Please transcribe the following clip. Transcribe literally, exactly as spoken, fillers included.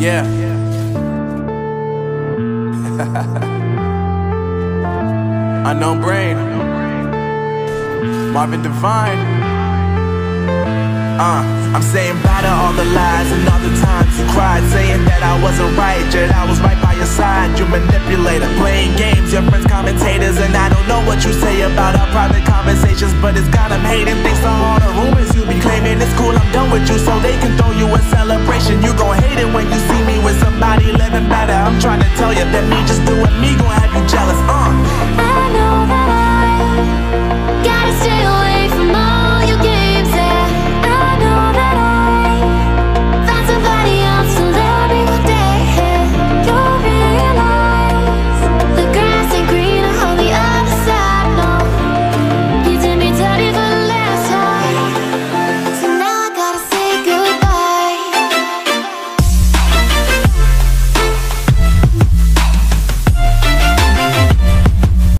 Yeah. Unknown Brain, Marvin Divine. Uh, I'm saying bye to all the lies and all the times you cried, saying that I wasn't right, yet I was right by your side. You manipulator, playing games, your friends commentators, and I don't know what you say about our private conversations, but it's got them hating. Thanks to all the rumors you be claiming, it's cool, I'm done with you, so they can throw you a celebration. You gon' hate it when you